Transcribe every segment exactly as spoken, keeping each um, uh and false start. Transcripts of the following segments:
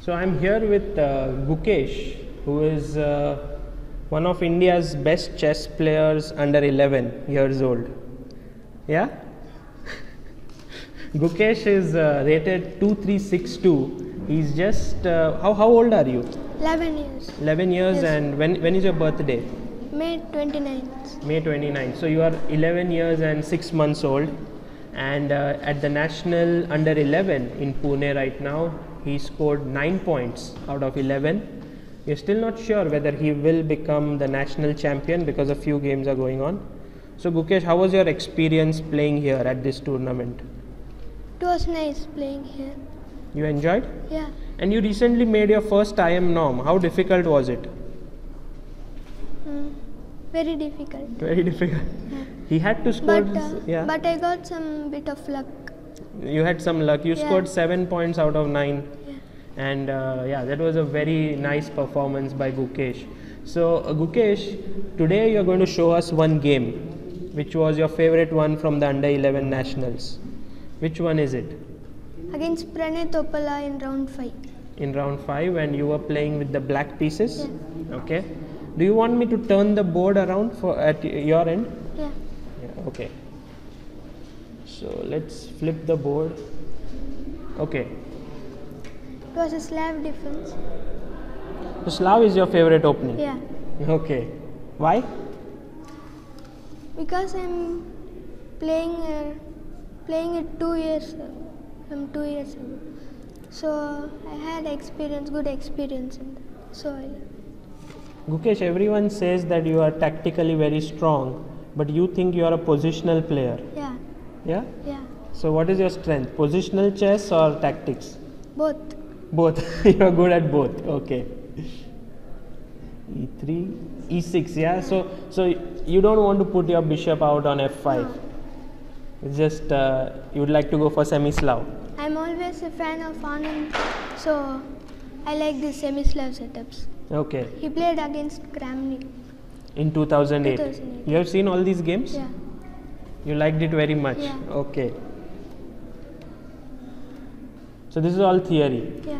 So I'm here with uh, Gukesh, who is uh, one of India's best chess players under eleven years old. Yeah? Gukesh is uh, rated two three six two. He's just, uh, how, how old are you? eleven years. eleven years. Yes. And when, when is your birthday? May twenty-ninth. May twenty-ninth. So you are eleven years and six months old. And uh, at the national under eleven in Pune right now, he scored nine points out of eleven. You're still not sure whether he will become the national champion because a few games are going on. So Gukesh, how was your experience playing here at this tournament? It was nice playing here. You enjoyed? Yeah. And you recently made your first I M norm. How difficult was it? Mm, very difficult. Very difficult. Yeah. He had to score. But, uh, yeah. but I got some bit of luck. You had some luck. You Yeah. scored seven points out of nine. Yeah. And uh, yeah, that was a very nice performance by Gukesh. So uh, Gukesh, today you are going to show us one game, which was your favorite one from the under eleven nationals. Which one is it? Against Pranay Topala in round five. In round five, and you were playing with the black pieces. Yeah. Okay. Do you want me to turn the board around for at your end? Yeah. Yeah. Okay. So let's flip the board. Okay. It was a Slav defense. So Slav is your favorite opening. Yeah. Okay. Why? Because I'm playing uh, playing it two years ago. From two years ago. So I had experience, good experience in that. So I Gukesh, everyone says that you are tactically very strong, but you think you are a positional player. yeah. Yeah? Yeah. So what is your strength? Positional chess or tactics? Both. Both. You are good at both. Okay. e three, e six, yeah? So so you don't want to put your bishop out on f five. No. It's just uh, you would like to go for Semi-Slav. I'm always a fan of Anand, so I like the Semi-Slav setups. Okay. He played against Kramnik. In two thousand eight. two thousand eight. You have seen all these games? Yeah. You liked it very much? Yeah. Okay. So this is all theory. Yeah.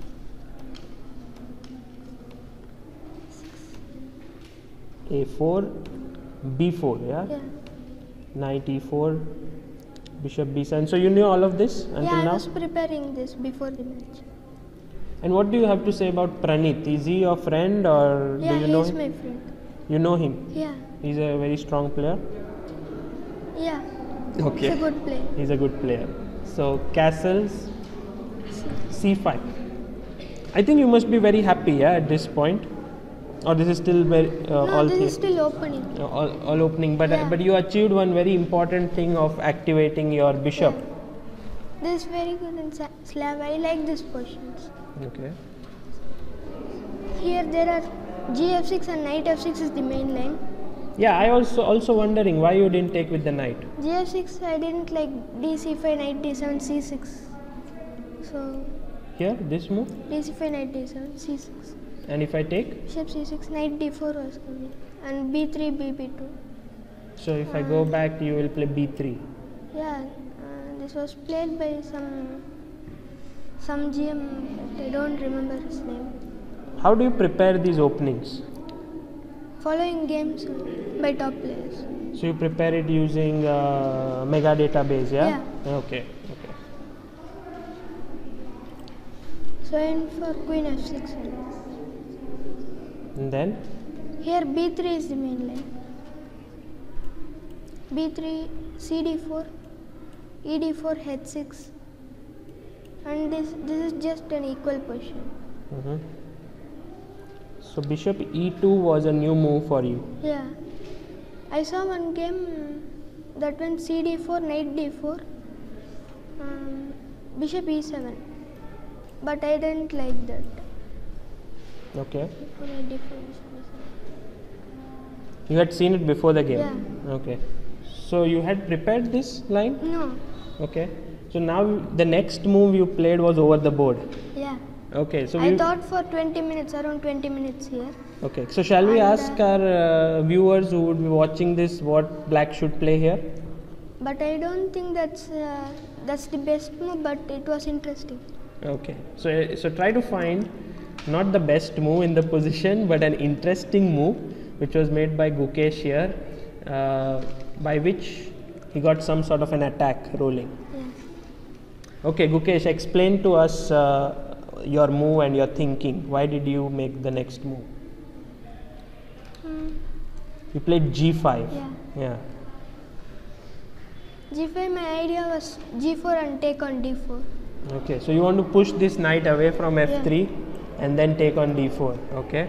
a four, b four, yeah? Yeah. Knight e four, bishop b seven. So you knew all of this until Yeah, I now? was preparing this before the match. And what do you have to say about Pranit? Is he your friend or Yeah, do you he know is him? my friend. You know him? Yeah. He's a very strong player? Yeah. Okay. It's a good play. He's a good player. So castles, c five. I think you must be very happy, yeah, at this point. Or this is still very uh, No, all this the- is still opening. uh, all, all opening, but uh, Yeah. but you achieved one very important thing of activating your bishop. Yeah. This is very good in Sa- Slav. I like these positions. Okay. Here there are g f six and knight f six is the main line. Yeah, I also also wondering why you didn't take with the knight. g f six I didn't like d c five, knight d seven, c six. So Here, this move, d c five, knight d seven, c six. and if I take, Bishop c six, knight d four was coming. And b three, b b two. so if I go back, you will play b three. Yeah, uh, this was played by some some G M, but I don't remember his name. How do you prepare these openings? Following games by top players. So you prepare it using uh, mega database, yeah? Yeah. Okay. Okay. So I went for queen f six. And then Here b three is the main line. b three, c d four, e d four, h six. And this this is just an equal position. mhm. So bishop e two was a new move for you. Yeah. I saw one game that went c d four, knight d four, um, bishop e seven. But I didn't like that. Okay. Before knight d four, bishop e seven. You had seen it before the game. Yeah. Okay. So you had prepared this line. No. Okay. So now the next move you played was over the board. Yeah. Okay. So I we, thought for twenty minutes, around twenty minutes here. okay. So shall we And, ask our uh, viewers who would be watching this what black should play here? But I don't think that's uh, that's the best move. But it was interesting. Okay, so so try to find not the best move in the position, but an interesting move which was made by Gukesh here, uh, by which he got some sort of an attack rolling. Yeah. Okay, Gukesh, explain to us uh, your move and your thinking. Why did you make the next move? Hmm. You played G five. Yeah. Yeah. G five, my idea was G four and take on D four. Okay, so you want to push this knight away from F three Yeah. and then take on D four. Okay.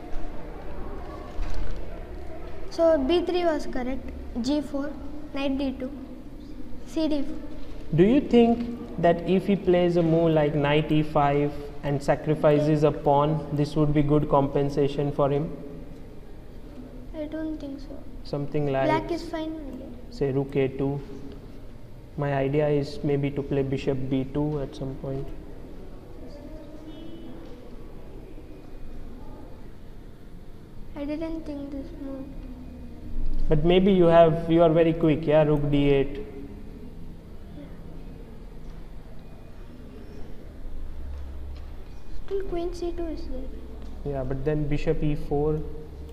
So B three was correct. G four, knight D two, C D four. Do you think that if he plays a move like knight E five and sacrifices a pawn, this would be good compensation for him? I don't think so. Something like, Black is fine. say, rook A two. My idea is maybe to play bishop B two at some point. I didn't think this move. But maybe you have, you are very quick, yeah, rook D eight. Still queen C two is there. Yeah, but then bishop E four.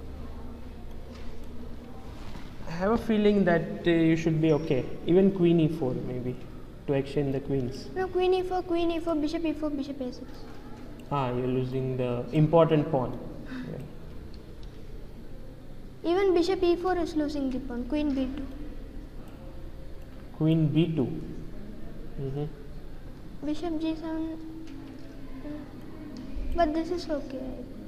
I have a feeling that uh, you should be okay. Even queen E four maybe, to exchange the queens. No, queen E four, queen E four, bishop E four, bishop A six. Ah, you're losing the important pawn. Yeah. Even bishop E four is losing the pawn. Queen B two. Queen B two. Mm-hmm. Bishop G seven. But this is okay.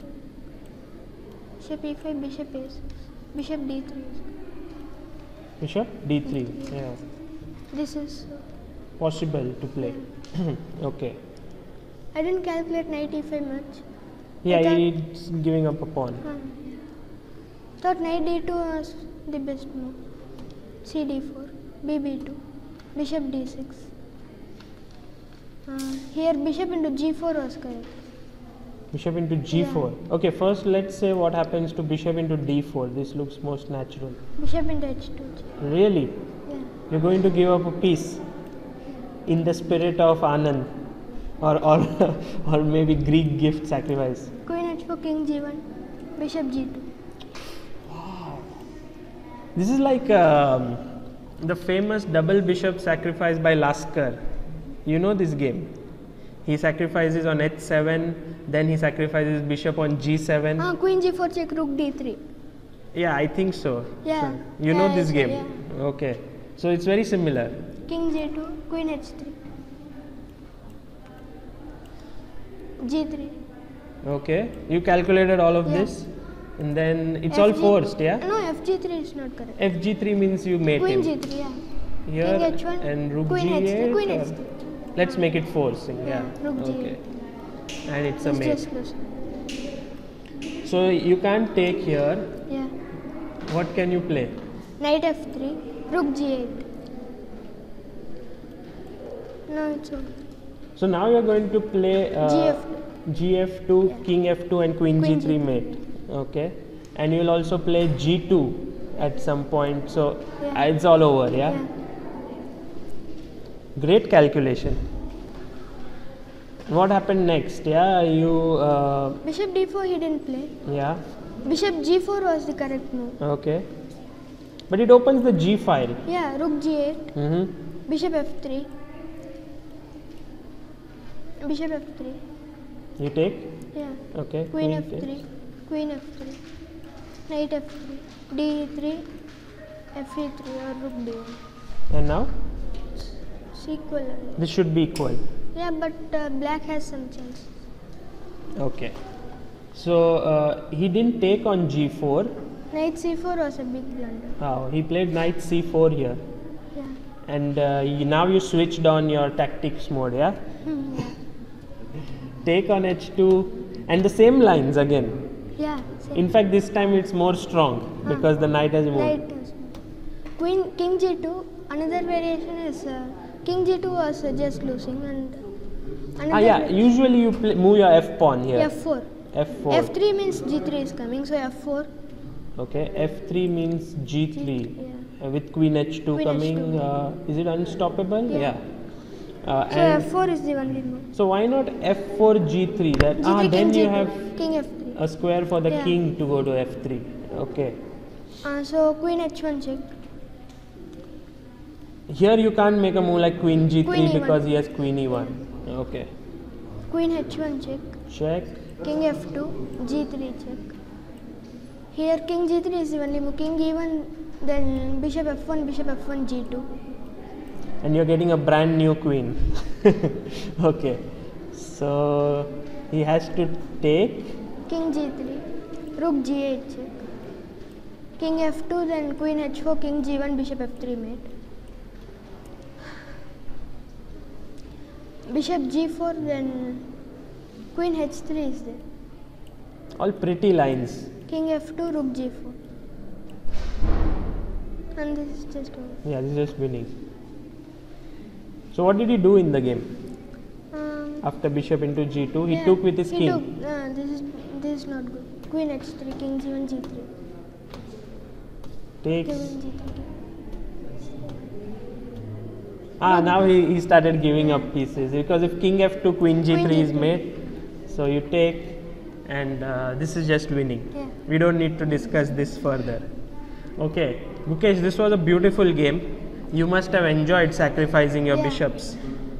Bishop E five, bishop A six. Bishop D three. Bishop D three. Yeah. This is. Uh, Possible to play. Okay. I didn't calculate knight E five much. Yeah, thought- he's giving up a pawn. Um, thought knight D two was the best move. C D four, B B two, bishop D six. Uh, here bishop into G four was correct. Bishop into G four. Yeah. Okay, first let's say what happens to bishop into D four. This looks most natural. Bishop into H two. Really? Yeah. You're going to give up a piece in the spirit of Anand, or or or maybe Greek gift sacrifice. Queen H four, king G one, bishop G two. This is like um, the famous double bishop sacrifice by Lasker. You know this game. He sacrifices on H seven, then he sacrifices bishop on G seven. Ah, queen G four check, rook D three. Yeah, I think so. Yeah. So, you Yeah, know this I- game. yeah. Okay. So it's very similar. King G two, queen H three. G three. Okay. You calculated all of Yeah. this, and then it's all F G forced, yeah? No, F G three is not correct. F G three means you mate Queen him. G three, yeah. Here King H one, and rook queen H three, G eight. queen or- H three. Let's make it forcing, yeah. Yeah, rook G Okay. eight. And it's a It's mate. just losing. So you can't take here. Yeah. What can you play? Knight F three, rook G eight. No, it's okay. So now you're going to play uh, G F two. G F two, Yeah. King F two, and Queen, Queen G three G three. mate. Okay. And you'll also play G two at some point. So Yeah. uh, it's all over, yeah? Yeah. Great calculation. What happened next? Yeah, you. Uh, Bishop D four he didn't play. yeah. Bishop G four was the correct move. Okay. But it opens the G file. Yeah, rook G eight, Mm-hmm. bishop F three. Bishop F three. You take. Yeah. Okay. Queen F takes. three, Queen F three, Knight F three, D E three, F E three or rook D one. And now It's equal. this should be equal. Yeah, but uh, black has some chance. Okay. So uh, he didn't take on G four. Knight C four was a big blunder. Oh, he played Knight C four here. Yeah. And uh, you, now you switched on your tactics mode, yeah? Hmm, yeah. Take on H two and the same lines again. Yeah. Same. In fact, this time it's more strong Huh. because the knight has moved. Knight has Queen King G two. Another variation is uh, King G two was uh, just losing and another Ah, yeah. va- Usually you play, move your F pawn here. F four. F four. F three means G three is coming, so F four. Okay. F three means G three. Yeah. Uh, with Queen H two Queen coming. H two. Uh, is it unstoppable? Yeah. Uh, So and F four is the only move. so why not F four G three? That G three, ah, king then you G two, have king F three. a square for the Yeah. king to go to F three. Okay. Uh, so queen H one check. Here you can't make a move like queen G three Queen E one. because he has queen E one. Okay. Queen H one check. Check. King F two, G three check. Here king G three is the only move. King E one, then bishop F one, bishop F one, G two. And you're getting a brand new queen. Okay. So he has to take. King G three, rook G eight check. King F two, then queen H four, king G one, bishop F three mate. Bishop G four, then queen H three is there. All pretty lines. King F two, rook G four. And this is just over. Yeah, this is just winning. So what did he do in the game? Um, After bishop into G two, he yeah, took with his he king. Took, uh, this is this is not good. Queen H three, king G one, G three. Takes. King G three. Ah, now he, he started giving up pieces because if king F two, queen G three Queen is G three. made, so you take, and uh, this is just winning. Yeah. We don't need to discuss this further. Okay, Gukesh, this was a beautiful game. You must have enjoyed sacrificing your Yeah. bishops.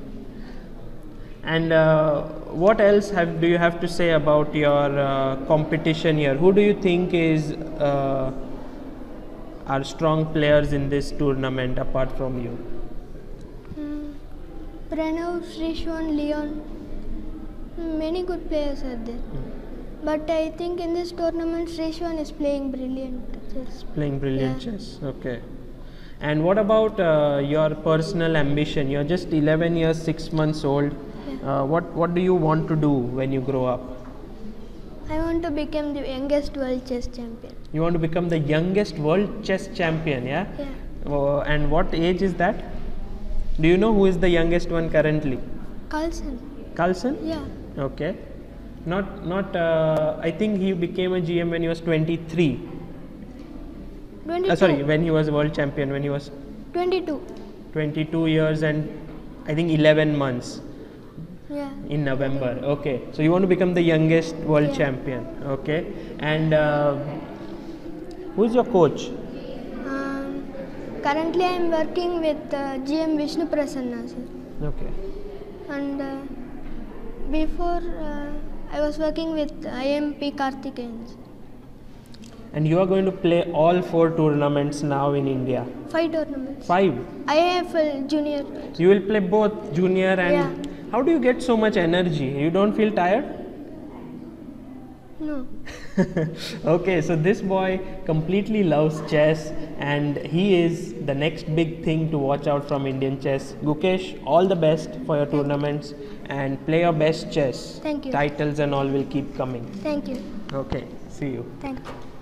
And uh, what else have do you have to say about your uh, competition here? Who do you think is uh, are strong players in this tournament apart from you? Hmm. Pranav, Srishwan, Leon. Hmm, Many good players are there. But I think in this tournament, Srishwan is playing brilliant chess. Playing brilliant Yeah. chess. Okay. And what about uh, your personal ambition? You're just eleven years, six months old. Yeah. Uh, what What do you want to do when you grow up? I want to become the youngest world chess champion. You want to become the youngest world chess champion, yeah? Yeah. Uh, and what age is that? Do you know who is the youngest one currently? Carlsen. Carlsen? Yeah. Okay. Not not. Uh, I think he became a G M when he was twenty-three. twenty-two. Uh, sorry, when he was world champion when he was twenty-two. twenty-two years and I think eleven months. Yeah. In November. Okay, so you want to become the youngest world Yeah. champion. Okay, and uh, who's your coach? Um, currently, I am working with uh, G M Vishnu Prasanna, sir. Okay, And uh, before, uh, I was working with I M P Karthikeyan. and you are going to play all four tournaments now in India. Five tournaments. Five. I F L junior. You will play both junior and. Yeah. How do you get so much energy? You don't feel tired? No. Okay, so this boy completely loves chess and he is the next big thing to watch out from Indian chess. Gukesh, all the best for your tournaments and play your best chess. Thank you. Titles and all will keep coming. Thank you. Okay, see you. Thank you.